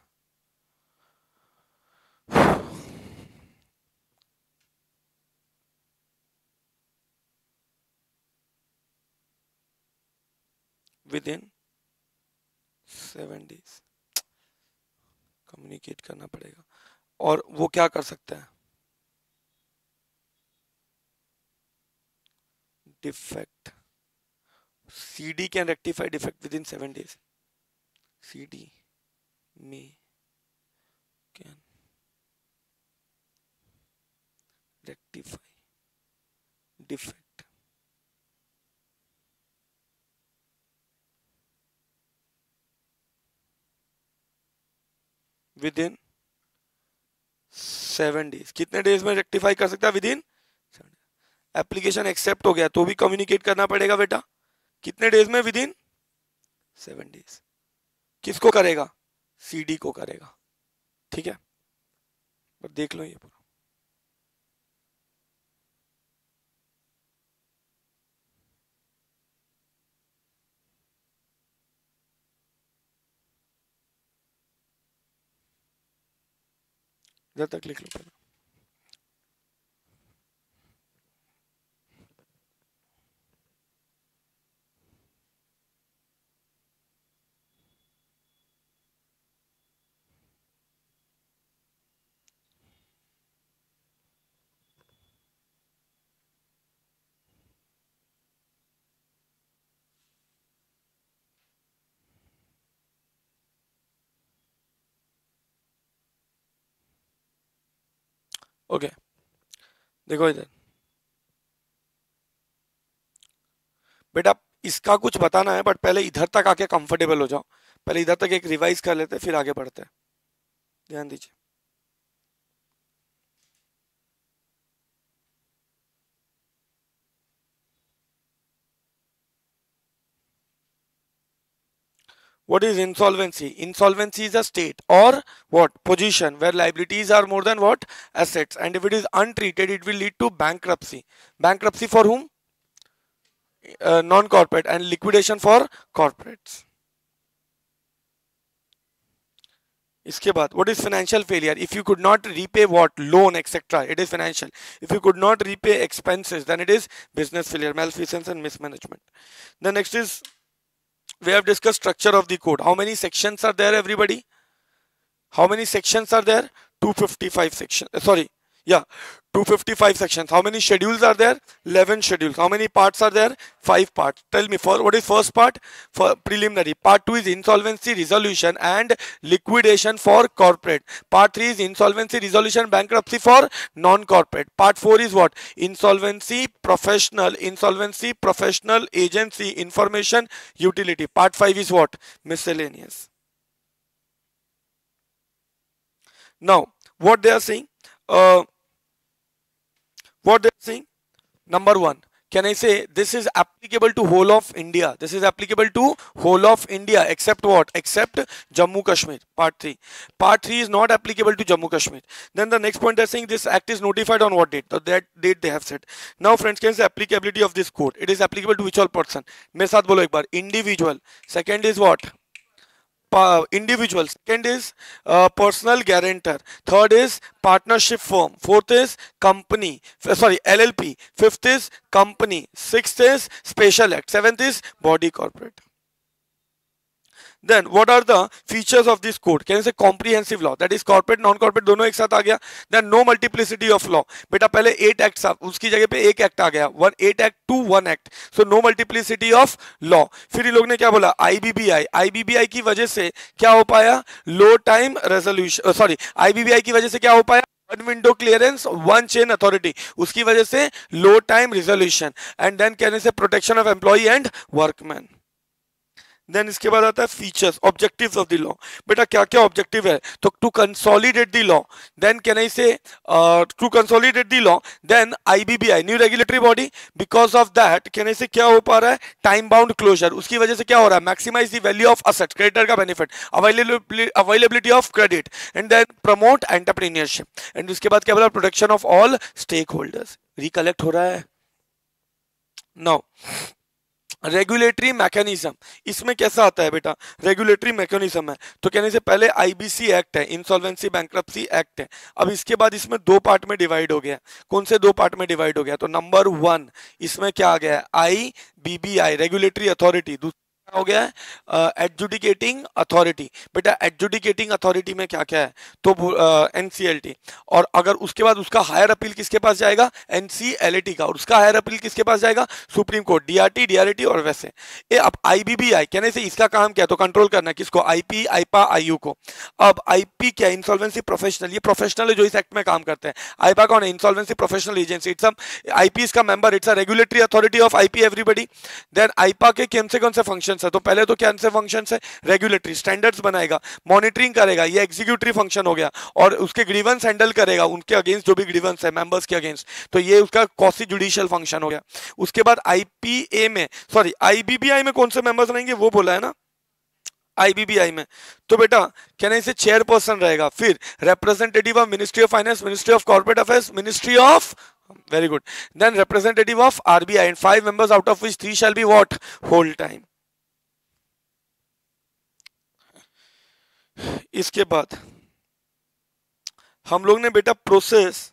विद इन 7 डेज कम्युनिकेट करना पड़ेगा। और वो क्या कर सकता है? Defect, CD can rectify defect within 7 days. CD में can rectify defect within 7 days. कितने डेज में रेक्टिफाई कर सकता है? With in 7। एप्लीकेशन एक्सेप्ट हो गया तो भी कम्युनिकेट करना पड़ेगा बेटा, कितने डेज में? Within 7 days. किसको करेगा? सीडी को करेगा। ठीक है, पर देख लो ये पूरा। इधर तक लिख लो पहले। ओके, देखो इधर बेटा, इसका कुछ बताना है बट पहले इधर तक आके कंफर्टेबल हो जाओ। पहले इधर तक एक रिवाइज कर लेते हैं, फिर आगे बढ़ते हैं। ध्यान दीजिए। What is insolvency? Insolvency is a state or what? Position where liabilities are more than what? Assets. And if it is untreated, it will lead to bankruptcy. Bankruptcy for whom? Non-corporate, and liquidation for corporates. इसके बाद what is financial failure? If you could not repay what? Loan, etc. It is financial. If you could not repay expenses, then it is business failure, malfeasance and mismanagement. The next is, we have discussed structure of the code. How many sections are there, everybody? How many sections are there? 255 sections. Sorry, yeah, 255 sections. How many schedules are there? 11 schedules. How many parts are there? 5 parts. Tell me, for what is first part? For preliminary. Part 2 is insolvency resolution and liquidation for corporate. Part 3 is insolvency resolution, bankruptcy for non-corporate. Part 4 is what? Insolvency professional agency, information utility. Part 5 is what? Miscellaneous. Now, what they are saying? Number one, can I say this is applicable to whole of India? This is applicable to whole of India except what? Except Jammu Kashmir. Part 3. Part 3 is not applicable to Jammu Kashmir. Then the next point, they're saying this act is notified on what date? So that date they have said. Now friends, can I say applicability of this code? It is applicable to which all person? मेरे साथ बोलो एक बार. Individual. Second is what? Individual. Second is personal guarantor. Third is partnership firm. Fourth is company, sorry, LLP. Fifth is company. Sixth is special act. Seventh is body corporate. Then what are the features of this code? Can you say comprehensive law? That is corporate non-corporate दोनों एक साथ आ गया. Then no multiplicity of law. बेटा पहले 8 act उसकी जगह पे एक एक्ट आ गया. 8 act to 1 act. So no multiplicity of law. फिर इन लोग ने क्या बोला? IBBI की वजह से क्या हो पाया? Low time resolution, sorry, IBBI की वजह से क्या हो पाया? One window clearance, one chain authority, उसकी वजह से low time resolution. And then कहने से protection of employ and workman. Then इसके बाद आता है features, objectives of the law. बेटा क्या क्या ऑब्जेक्टिव है? तो to consolidate the law. Then can I say to consolidate the law. Then IBBI, new regulatory body. Because of that can I say क्या हो पा रहा है? Time bound closure. उसकी वजह से क्या हो रहा है? Maximise the value of assets, creditor का benefit, availability of credit, and then promote entrepreneurship. And उसके बाद क्या बोला? Protection of all stake holders. Recollect हो रहा है? नाउ रेगुलेटरी मैकेनिज्म, इसमें कैसा आता है बेटा? रेगुलेटरी मैकेनिज्म है तो कहने से पहले आईबीसी एक्ट है, इंसॉल्वेंसी बैंक्रप्सी एक्ट है. अब इसके बाद इसमें दो पार्ट में डिवाइड हो गया. कौन से दो पार्ट में डिवाइड हो गया? तो नंबर 1 इसमें क्या आ गया है? IBBI regulatory authority. हो गया है एडजुडिकेटिंग अथॉरिटी. बेटा एडजुडिकेटिंग अथॉरिटी में क्या क्या है? तो NCLT. और अगर उसके बाद उसका हायर अपील किसके पास जाएगा? NCLAT का. और उसका हायर अपील किसके पास जाएगा? Supreme court. DRT, DRT और वैसे. अब IBBI कहने से इसका काम क्या है? तो कंट्रोल करना है किसको? IP, IPA, IU को. अब IP क्या? Insolvency professional. ये प्रोफेशनल है जो इस एक्ट में काम करते हैं. IPA कौन है? Insolvency professional agency. It's IP इसका member. It's a regulatory authority of IP everybody. Then IPA के कौन से फंक्शन है? तो पहले तो क्या से फंक्शंस है? रेगुलेटरी, स्टैंडर्ड्स बनाएगा, मॉनिटरिंग करेगा, ये एग्जीक्यूटिव फंक्शन हो गया. और उसके ग्रीवेंस हैंडल करेगा, उनके अगेंस्ट जो भी ग्रीवेंस है मेंबर्स के अगेंस्ट, तो ये उसका क्वासी जुडिशियल फंक्शन हो गया. उसके बाद IPA में, सॉरी IBBI में कौन से मेंबर्स रहेंगे वो बोला है ना? IBBI में तो बेटा कहने से चेयरपर्सन रहेगा. फिर representative of ministry of finance, ministry of corporate affairs, ministry of, very good, then representative of RBI, and 5 members out of which 3 shall be what? Whole time. इसके बाद हम लोग ने बेटा प्रोसेस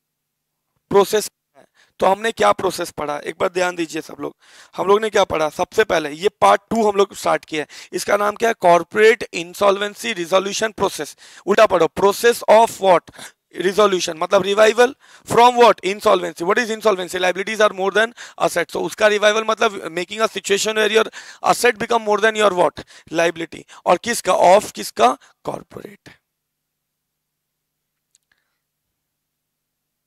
तो हमने क्या प्रोसेस पढ़ा? एक बार ध्यान दीजिए सब लोग. हम लोग ने क्या पढ़ा? सबसे पहले ये पार्ट 2 हम लोग स्टार्ट किया है. इसका नाम क्या है? Corporate insolvency resolution process. उल्टा पढ़ो, प्रोसेस ऑफ व्हाट? रिजोल्यूशन. मतलब revival from what? Insolvency. What is insolvency? Liabilities are more than assets. So उसका रिवाइवल मतलब making a situation where your asset become more than your what? Liability. और किसका? Of किसका? Corporate.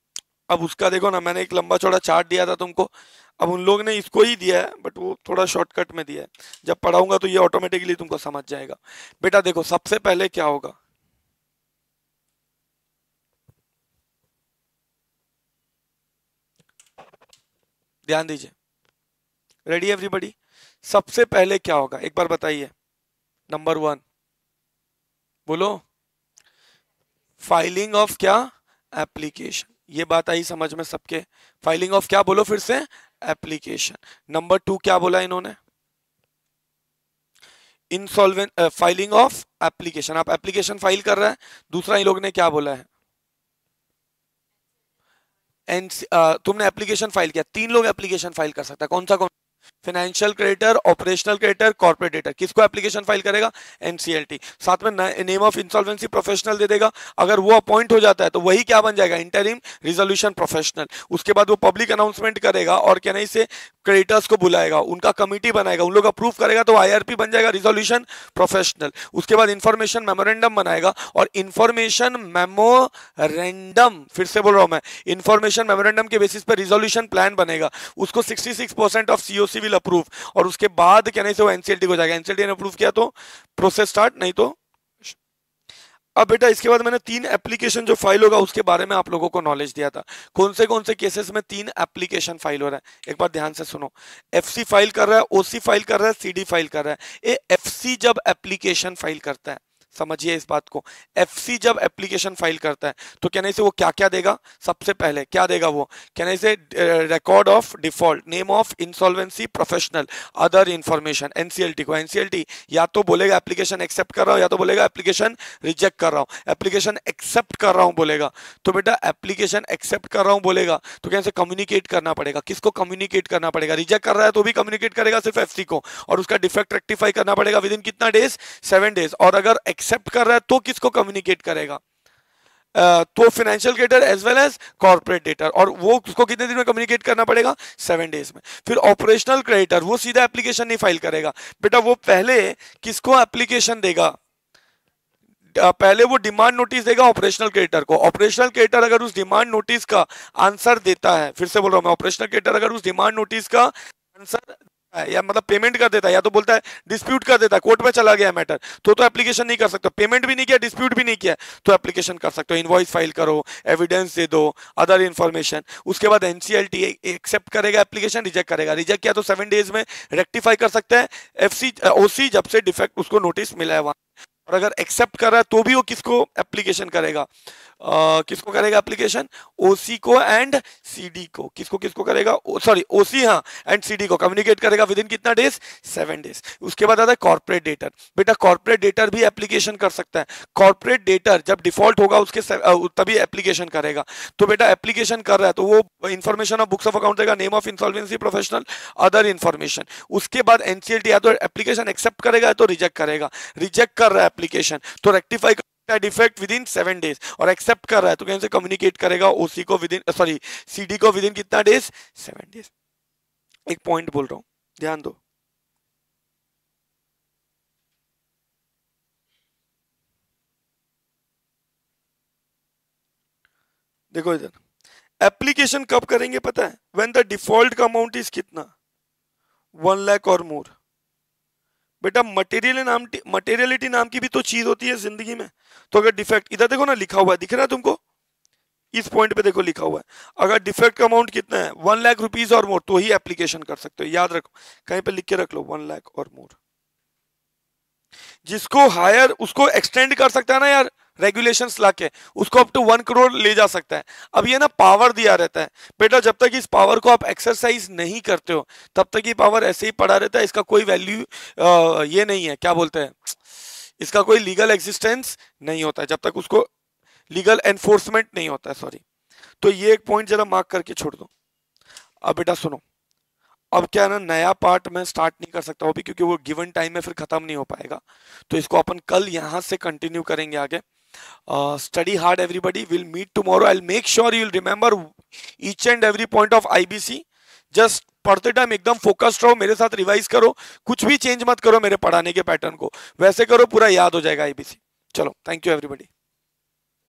अब उसका देखो ना, मैंने एक लंबा चौड़ा चार्ट दिया था तुमको, अब उन लोग ने इसको ही दिया है बट वो थोड़ा शॉर्टकट में दिया है, जब पढ़ाऊंगा तो ये ऑटोमेटिकली तुमको समझ जाएगा। बेटा देखो सबसे पहले क्या होगा, ध्यान दीजिए, रेडी एवरीबॉडी। सबसे पहले क्या होगा एक बार बताइए, नंबर 1 बोलो, फाइलिंग ऑफ क्या, एप्लीकेशन। ये बात आई समझ में सबके, फाइलिंग ऑफ क्या बोलो फिर से, एप्लीकेशन। नंबर 2 क्या बोला इन्होंने, इंसॉल्वेंट फाइलिंग ऑफ एप्लीकेशन, आप एप्लीकेशन फाइल कर रहा है। दूसरा इन लोग ने क्या बोला है, तुमने एप्लीकेशन फाइल किया, 3 लोग एप्लीकेशन फाइल कर सकता है, कौन सा कौन, financial creditor, operational creditor, corporate debtor. किसको एप्लीकेशन फाइल करेगा, एनसीएलटी। साथ में नेम ऑफ इंसॉल्वेंसी प्रोफेशनल दे देगा, अगर वो अपॉइंट हो जाता है तो वही क्या बन जाएगा, इंटरिम रिजोल्यूशन प्रोफेशनल। उसके बाद वो पब्लिक अनाउंसमेंट करेगा और क्या नहीं से क्रेडिटर्स को बुलाएगा, उनका कमिटी बनाएगा, उन लोग अप्रूव करेगा तो आईआरपी बन जाएगा, रिजोल्यूशन प्रोफेशनल। उसके बाद इंफॉर्मेशन मेमोरेंडम बनाएगा, और इंफॉर्मेशन मेमोरेंडम, फिर से बोल रहा हूं मैं, इंफॉर्मेशन मेमोरेंडम के बेसिस पर रिजोल्यूशन प्लान बनेगा, उसको 66% ऑफ सीओसी विल अप्रूव, और उसके बाद क्या नहीं से वो एनसीएलटी को जाएगा, एनसीएलटी ने अप्रूव किया तो प्रोसेस स्टार्ट, नहीं तो। अब बेटा इसके बाद मैंने 3 एप्लीकेशन जो फाइल होगा उसके बारे में आप लोगों को नॉलेज दिया था, कौन से केसेस में 3 एप्लीकेशन फाइल हो रहा है, एक बार ध्यान से सुनो। एफसी फाइल कर रहा है, ओसी फाइल कर रहा है, सीडी फाइल कर रहा है। ये एफसी जब एप्लीकेशन फाइल करता है, समझिए इस बात को, एफसी जब एप्लीकेशन फाइल करता है तो कहने से वो क्या क्या देगा, सबसे पहले क्या देगा वो, कहने से record of default, name of insolvency professional, other information. NCLT को, एनसीएलटी या तो बोलेगा एप्लीकेशन एक्सेप्ट कर रहा हूं, या तो बोलेगा एप्लीकेशन रिजेक्ट कर रहा हूं। एप्लीकेशन एक्सेप्ट कर रहा हूं बोलेगा तो बेटा एप्लीकेशन एक्सेप्ट कर रहा हूं बोलेगा तो कैसे कम्युनिकेट करना पड़ेगा, किसको कम्युनिकेट करना पड़ेगा, रिजेक्ट कर रहा है तो भी कम्युनिकेट करेगा सिर्फ एफसी को, और उसका डिफेक्ट रेक्टिफाई करना पड़ेगा विद इन कितना डेज, 7 डेज। और अगर एक्सेप्ट कर रहा है तो किसको कम्युनिकेट करेगा, तो financial creditor as well as corporate debtor, और वो उसको कितने दिन में कम्युनिकेट करना पड़ेगा, 7 डेज में। फिर ऑपरेशनल क्रेडिटर वो सीधा एप्लीकेशन नहीं फाइल करेगा बेटा, वो पहले किसको एप्लीकेशन देगा, पहले वो डिमांड नोटिस देगा ऑपरेशनल क्रेडिटर को। ऑपरेशनल क्रेडिटर अगर उस डिमांड नोटिस का आंसर देता है, फिर से बोल रहा हूं मैं, ऑपरेशनल क्रेडिटर अगर उस डिमांड नोटिस का आंसर या मतलब पेमेंट कर देता है, या तो बोलता है डिस्प्यूट कर देता है, कोर्ट में चला गया मैटर, तो एप्लीकेशन नहीं कर सकते, पेमेंट भी नहीं किया, डिस्प्यूट भी नहीं किया, तो एप्लीकेशन कर सकते हो, इनवॉइस फाइल करो, एविडेंस दे दो, अदर इंफॉर्मेशन। उसके बाद एनसीएलटी एक्सेप्ट करेगा एप्लीकेशन, रिजेक्ट करेगा, रिजेक्ट किया तो 7 डेज में रेक्टिफाई कर सकते हैं एफसी ओसी जब से डिफेक्ट उसको नोटिस मिला है वहां। और अगर एक्सेप्ट कर रहा है तो भी वो किसको एप्लीकेशन करेगा, किसको करेगा एप्लीकेशन, ओसी को एंड सीडी को, किसको किसको करेगा, सॉरी ओसी हाँ एंड सीडी को कम्युनिकेट करेगा विद इन कितना डेज, 7 डेज। उसके बाद आता है कॉर्पोरेट डेटर, बेटा कॉर्पोरेट डेटर भी एप्लीकेशन कर सकता है। कॉर्पोरेट डेटर जब डिफॉल्ट होगा उसके तभी एप्लीकेशन करेगा, तो बेटा एप्लीकेशन कर रहा है तो वो information of books of account देगा, name of insolvency professional, other information. उसके बाद एनसीएलटी या तो एप्लीकेशन एक्सेप्ट करेगा या तो रिजेक्ट करेगा, रिजेक्ट कर रहा है एप्लीकेशन तो rectify defect within 7 days, और एक्सेप्ट कर रहा है तो कैसे कम्युनिकेट करेगा ओसी को विद इन, सॉरी सीडी को विद इन कितना डेज, 7 डेज। एक पॉइंट बोल रहा हूं, ध्यान दो, देखो इधर एप्लीकेशन कब करेंगे पता है, व्हेन द डिफॉल्ट का अमाउंट इज कितना, 1 लाख और मोर। बेटा मटेरियलिटी नाम की भी तो चीज होती है जिंदगी में, तो अगर डिफेक्ट इधर देखो ना लिखा हुआ है, दिख रहा है तुमको, इस पॉइंट पे देखो लिखा हुआ है, अगर डिफेक्ट का अमाउंट कितना है 1 लाख रुपीज और मोर तो ही एप्लीकेशन कर सकते हो, याद रखो कहीं पे लिख के रख लो 1 लाख और मोर। जिसको हायर उसको एक्सटेंड कर सकता है ना यार, रेगुलेशंस लाके उसको अप टू 1 करोड़ ले जा सकता है। अब ये ना पावर दिया रहता है बेटा, जब तक इस पावर को आप एक्सरसाइज नहीं करते हो तब तक ये पावर ऐसे ही पड़ा रहता है, इसका कोई वैल्यू ये नहीं है, क्या बोलते हैं, इसका कोई लीगल एग्जिस्टेंस नहीं होता है जब तक उसको लीगल एनफोर्समेंट नहीं होता है, सॉरी। तो ये एक पॉइंट जरा मार्क करके छोड़ दो। अब बेटा सुनो, अब क्या है ना, नया पार्ट मैं स्टार्ट नहीं कर सकता वो भी क्योंकि वो गिवन टाइम में फिर खत्म नहीं हो पाएगा, तो इसको अपन कल यहां से कंटिन्यू करेंगे आगे। Study hard everybody, will meet tomorrow, I will make sure you will remember each and every point of IBC. Just पढ़ते टाइम एकदम फोकस्ड रहो, मेरे साथ रिवाइज करो, कुछ भी चेंज मत करो मेरे पढ़ाने के पैटर्न को, वैसे करो पूरा याद हो जाएगा आईबीसी। चलो थैंक यू एवरीबॉडी।